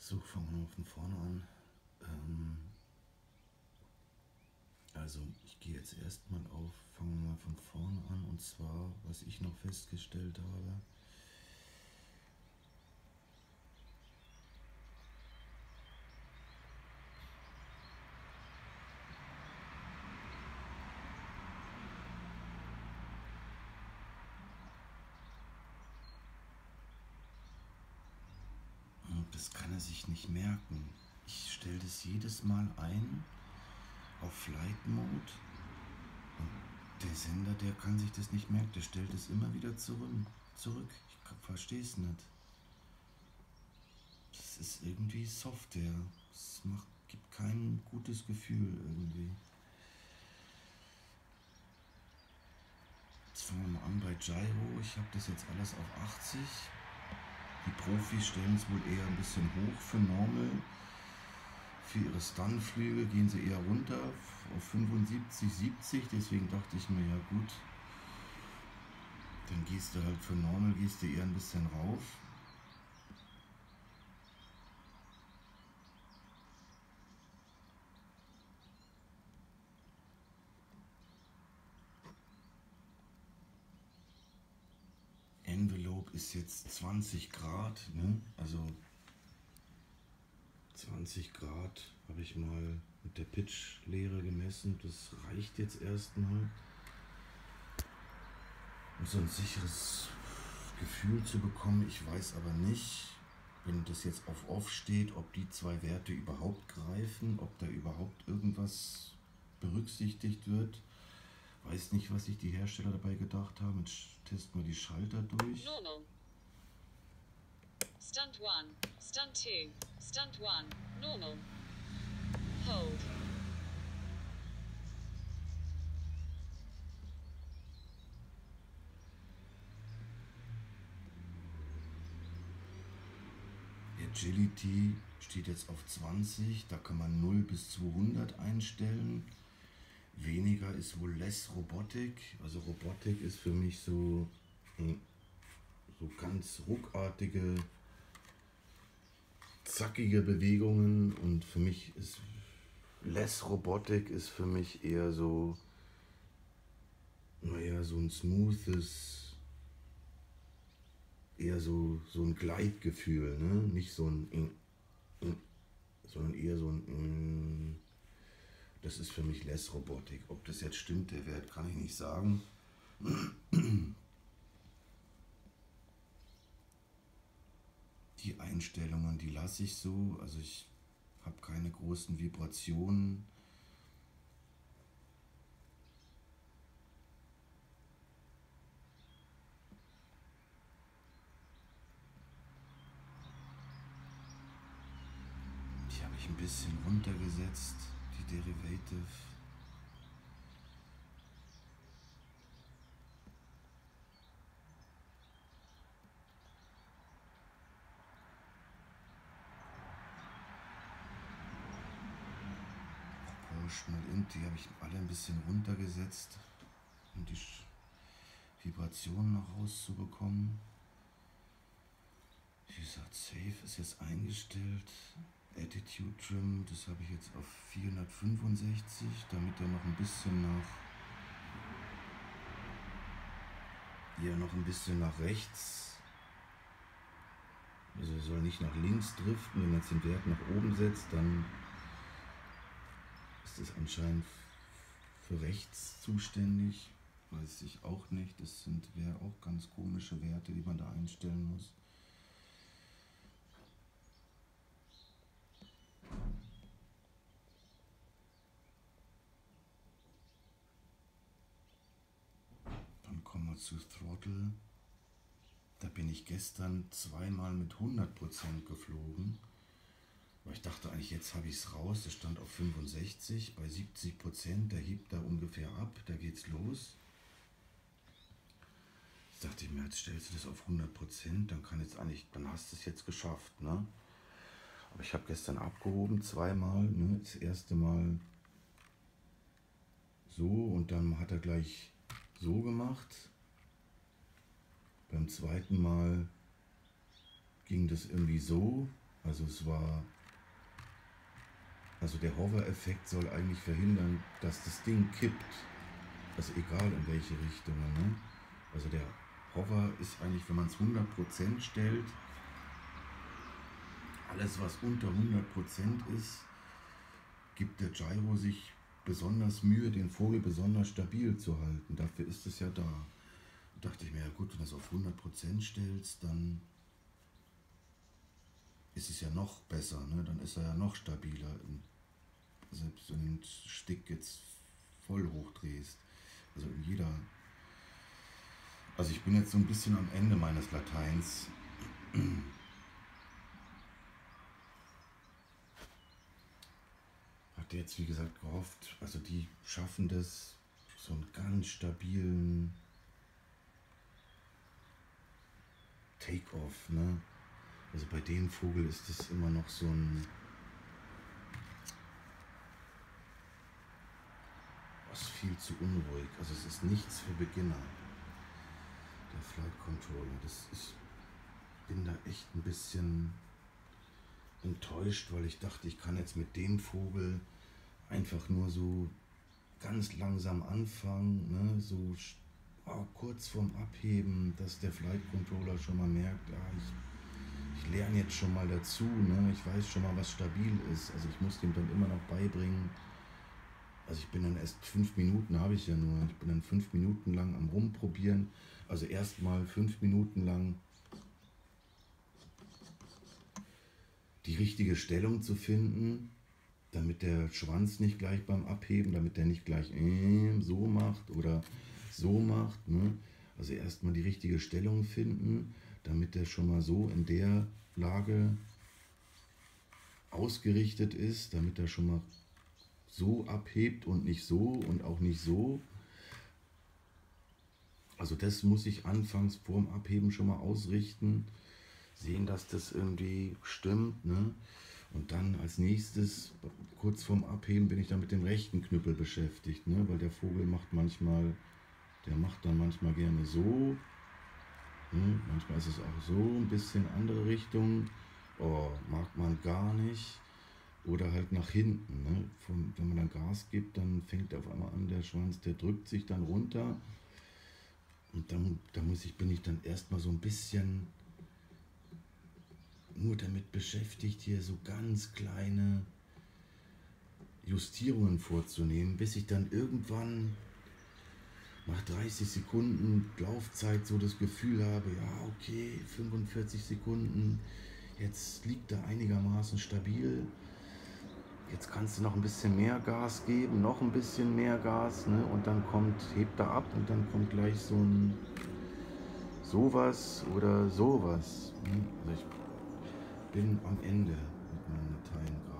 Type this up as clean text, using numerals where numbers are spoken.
So, fangen wir mal von vorne an. Also ich gehe jetzt erstmal fangen wir mal von vorne an, und zwar, was ich noch festgestellt habe. Das kann er sich nicht merken. Ich stelle das jedes Mal ein auf Flight Mode. Und der Sender, der kann sich das nicht merken. Der stellt es immer wieder zurück. Ich verstehe es nicht. Das ist irgendwie Software. Es gibt kein gutes Gefühl irgendwie. Jetzt fangen wir mal an bei Gyro. Ich habe das jetzt alles auf 80. Die Profis stellen es wohl eher ein bisschen hoch für Normal. Für ihre Stunnflüge gehen sie eher runter auf 75, 70. Deswegen dachte ich mir, ja gut, dann gehst du halt für Normal, gehst du eher ein bisschen rauf. Envelope ist jetzt 20 Grad, ne? Also 20 Grad habe ich mal mit der Pitch-Lehre gemessen. Das reicht jetzt erstmal, um so ein sicheres Gefühl zu bekommen. Ich weiß aber nicht, wenn das jetzt auf Off steht, ob die zwei Werte überhaupt greifen, ob da überhaupt irgendwas berücksichtigt wird. Weiß nicht, was sich die Hersteller dabei gedacht haben. Jetzt testen wir die Schalter durch. Normal. Stunt 1, Stunt 2, Stunt 1, Normal. Hold. Agility steht jetzt auf 20, da kann man 0 bis 200 einstellen. Weniger ist wohl Less Robotik. Also Robotik ist für mich so ganz ruckartige, zackige Bewegungen, und für mich ist Less Robotik ist für mich eher so, naja, so ein smoothes, eher so ein Gleitgefühl, ne? Nicht so ein, sondern eher so ein, das ist für mich Less Robotik. Ob das jetzt stimmt, der Wert, kann ich nicht sagen. Die Einstellungen, die lasse ich so, also ich habe keine großen Vibrationen. Die habe ich ein bisschen runtergesetzt, die Derivative. Proportional Int, die habe ich alle ein bisschen runtergesetzt, um die Vibrationen noch rauszubekommen. Wie gesagt, Safe ist jetzt eingestellt. Attitude Trim, das habe ich jetzt auf 465, damit er noch ein bisschen nach rechts, also er soll nicht nach links driften. Wenn man jetzt den Wert nach oben setzt, dann ist es anscheinend für rechts zuständig. Weiß ich auch nicht. Das wäre auch ganz komische Werte, die man da einstellen muss. Dann kommen wir zu Throttle. Da bin ich gestern zweimal mit 100% geflogen. Aber ich dachte eigentlich, jetzt habe ich es raus. Das stand auf 65. Bei 70%, der hebt da ungefähr ab. Da geht's los. Jetzt dachte ich mir, jetzt stellst du das auf 100%. Dann hast du es jetzt geschafft, ne? Aber ich habe gestern abgehoben, zweimal. Ne? Das erste Mal so, und dann hat er gleich so gemacht. Beim zweiten Mal ging das irgendwie so. Also der Hover-Effekt soll eigentlich verhindern, dass das Ding kippt. Also egal in welche Richtung. Ne? Also der Hover ist eigentlich, wenn man es 100% stellt, alles was unter 100% ist, gibt der Gyro sich besonders Mühe, den Vogel besonders stabil zu halten. Dafür ist es ja da. Da dachte ich mir, ja gut, wenn du es auf 100% stellst, dann ist es ja noch besser, ne? Dann ist er ja noch stabiler. Selbst wenn du den Stick jetzt voll hochdrehst. Also in jeder. Also ich bin jetzt so ein bisschen am Ende meines Lateins. Hatte jetzt wie gesagt gehofft, also die schaffen das, so einen ganz stabilen Take-off, ne? Also bei dem Vogel ist es immer noch so ein was viel zu unruhig. Also es ist nichts für Beginner. Der Flight Controller, bin da echt ein bisschen enttäuscht, weil ich dachte, ich kann jetzt mit dem Vogel einfach nur so ganz langsam anfangen, ne? So kurz vorm Abheben, dass der Flight Controller schon mal merkt, ich lerne jetzt schon mal dazu, ne? Ich weiß schon mal, was stabil ist. Also ich muss dem dann immer noch beibringen. Also ich bin dann erst 5 Minuten, habe ich ja nur. Ich bin dann 5 Minuten lang am Rumprobieren. Also erstmal 5 Minuten lang die richtige Stellung zu finden, damit der Schwanz nicht gleich beim Abheben, damit der nicht gleich so macht oder so macht. Ne? Also erstmal die richtige Stellung finden, damit der schon mal so in der Lage ausgerichtet ist, damit er schon mal so abhebt und nicht so und auch nicht so. Also das muss ich anfangs vorm Abheben schon mal ausrichten, sehen, dass das irgendwie stimmt, ne? Und dann als nächstes, kurz vorm Abheben, bin ich dann mit dem rechten Knüppel beschäftigt, ne? Weil der Vogel macht dann manchmal gerne so, ne? Manchmal ist es auch so, ein bisschen andere Richtung, mag man gar nicht. Oder halt nach hinten, ne? Wenn man dann Gas gibt, dann fängt auf einmal an, der Schwanz, der drückt sich dann runter. Und dann bin ich dann erstmal so ein bisschen nur damit beschäftigt, hier so ganz kleine Justierungen vorzunehmen, bis ich dann irgendwann nach 30 Sekunden Laufzeit so das Gefühl habe, ja okay, 45 Sekunden, jetzt liegt er einigermaßen stabil. Jetzt kannst du noch ein bisschen mehr Gas geben, noch ein bisschen mehr Gas, ne? Und dann hebt er ab und dann kommt gleich so ein sowas oder sowas. Ne? Also ich bin am Ende mit meinem Latein gerade.